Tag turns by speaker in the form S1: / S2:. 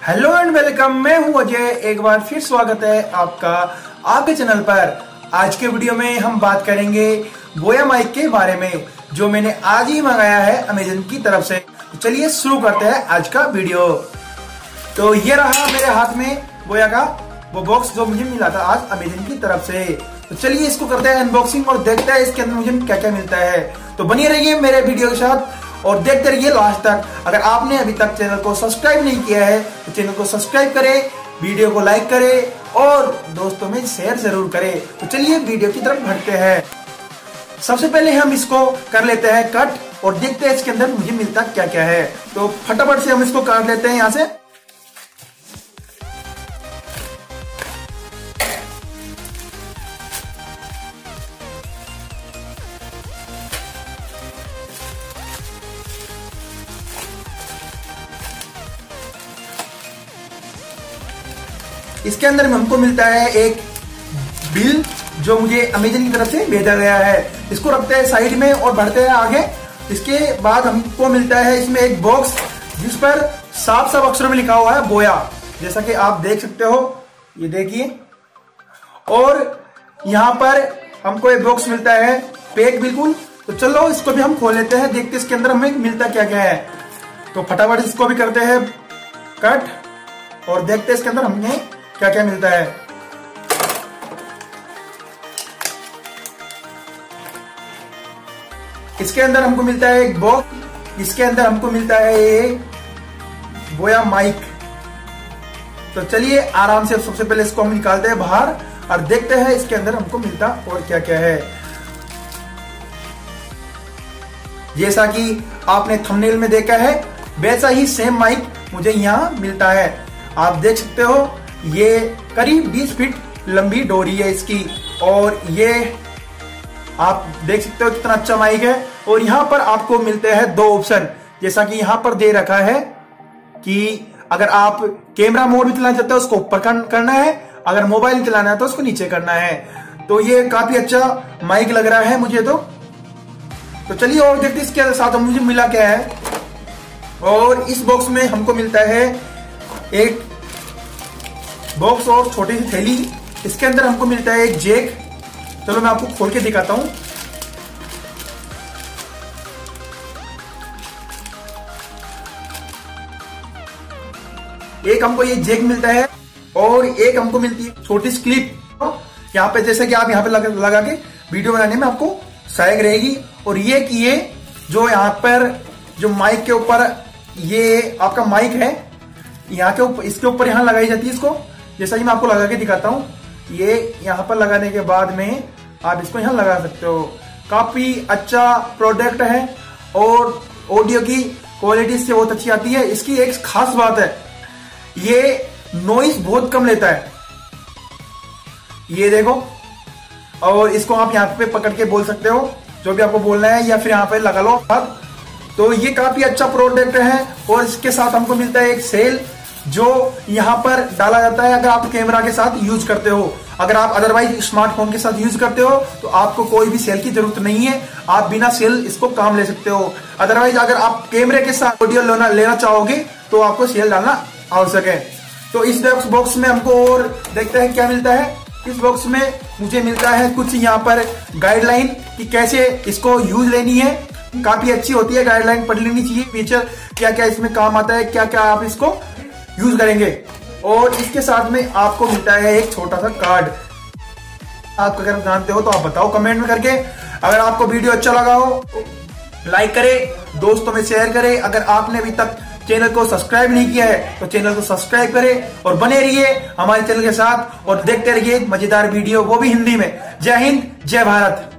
S1: Hello and welcome. मैं हूं अजय। एक बार फिर स्वागत है आपका आपके चैनल पर। आज के वीडियो में हम बात करेंगे बोया माइक के बारे में, जो मैंने आज ही मंगाया है अमेजन की तरफ से। तो चलिए शुरू करते हैं आज का वीडियो। तो ये रहा मेरे हाथ में बोया का वो बॉक्स जो मुझे मिला था आज अमेजन की तरफ से। तो चलिए इसको करते हैं अनबॉक्सिंग और देखते हैं इसके अंदर मुझे क्या क्या मिलता है। तो बनी रहिए मेरे वीडियो के साथ और देखते रहिए लास्ट तक। अगर आपने अभी तक चैनल को सब्सक्राइब नहीं किया है तो चैनल को सब्सक्राइब करें, वीडियो को लाइक करें और दोस्तों में शेयर जरूर करें। तो चलिए वीडियो की तरफ बढ़ते हैं। सबसे पहले हम इसको कर लेते हैं कट और देखते हैं इसके अंदर मुझे मिलता क्या क्या है। तो फटाफट से हम इसको काट लेते हैं यहाँ से। इसके अंदर हमको मिलता है एक बिल जो मुझे अमेजन की तरफ से भेजा गया है। इसको रखते हैं साइड में और बढ़ते हैं आगे। इसके बाद हमको मिलता है इसमें एक बॉक्स जिस पर साफ साफ अक्षरों में लिखा हुआ है बोया, जैसा कि आप देख सकते हो, ये देखिए। और यहाँ पर हमको एक बॉक्स मिलता है पैक बिल्कुल। तो चलो इसको भी हम खोल लेते हैं, देखते इसके अंदर हमें मिलता क्या क्या है। तो फटाफट इसको भी करते हैं कट और देखते इसके अंदर हमें क्या क्या मिलता है। इसके अंदर हमको मिलता है एक बॉक्स, इसके अंदर हमको मिलता है एक बोया माइक। तो चलिए आराम से सबसे पहले इसको हम निकालते हैं बाहर और देखते हैं इसके अंदर हमको मिलता और क्या क्या है। जैसा कि आपने थंबनेल में देखा है वैसा ही सेम माइक मुझे यहाँ मिलता है। आप देख सकते हो ये करीब 20 फीट लंबी डोरी है इसकी, और ये आप देख सकते हो कितना अच्छा माइक है। और यहाँ पर आपको मिलते हैं दो ऑप्शन, जैसा कि यहाँ पर दे रखा है कि अगर आप कैमरा मोड में चलाना चाहते हो उसको ऊपर करना है, अगर मोबाइल चलाना है तो उसको नीचे करना है। तो ये काफी अच्छा माइक लग रहा है मुझे। तो चलिए और देखते इसके साथ मुझे मिला क्या है। और इस बॉक्स में हमको मिलता है एक बॉक्स और छोटी सी थैली। इसके अंदर हमको मिलता है एक जैक। चलो मैं आपको खोल के दिखाता हूं। एक हमको ये जैक मिलता है और एक हमको मिलती है छोटी सी क्लिप। यहाँ पे जैसे कि आप यहाँ पे लगा के वीडियो बनाने में आपको सहायक रहेगी। और ये कि ये जो यहाँ पर जो माइक के ऊपर ये आपका माइक है, यहाँ के ऊपर इसके ऊपर यहाँ लगाई जाती है इसको। जैसा कि मैं आपको लगा के दिखाता हूं, ये यहाँ पर लगाने के बाद में आप इसको यहाँ लगा सकते हो। काफी अच्छा प्रोडक्ट है और ऑडियो की क्वालिटी से बहुत अच्छी आती है। इसकी एक खास बात है, ये नॉइस बहुत कम लेता है, ये देखो। और इसको आप यहाँ पे पकड़ के बोल सकते हो जो भी आपको बोलना है, या फिर यहाँ पे लगा लो हाथ। तो ये काफी अच्छा प्रोडक्ट है। और इसके साथ हमको मिलता है एक सेल जो यहाँ पर डाला जाता है अगर आप कैमरा के साथ यूज करते हो। अगर आप अदरवाइज स्मार्टफोन के साथ यूज करते हो तो आपको कोई भी सेल की जरूरत नहीं है, आप बिना सेल इसको काम ले सकते हो। अदरवाइज अगर आप कैमरे के साथ ऑडियो लेना चाहोगे तो आपको सेल डालना आवश्यक है। तो इस बॉक्स में हमको और देखते हैं क्या मिलता है। इस बॉक्स में मुझे मिलता है कुछ यहाँ पर गाइडलाइन कि कैसे इसको यूज लेनी है। काफी अच्छी होती है, गाइडलाइन पढ़ लेनी चाहिए। फीचर क्या क्या इसमें काम आता है, क्या क्या आप इसको यूज करेंगे। और इसके साथ में आपको मिलता है एक छोटा सा कार्ड। आप अगर जानते हो तो आप बताओ कमेंट में करके। अगर आपको वीडियो अच्छा लगा हो लाइक करें, दोस्तों में शेयर करें। अगर आपने अभी तक चैनल को सब्सक्राइब नहीं किया है तो चैनल को सब्सक्राइब करें और बने रहिए हमारे चैनल के साथ और देखते रहिए मजेदार वीडियो, वो भी हिंदी में। जय हिंद, जय भारत।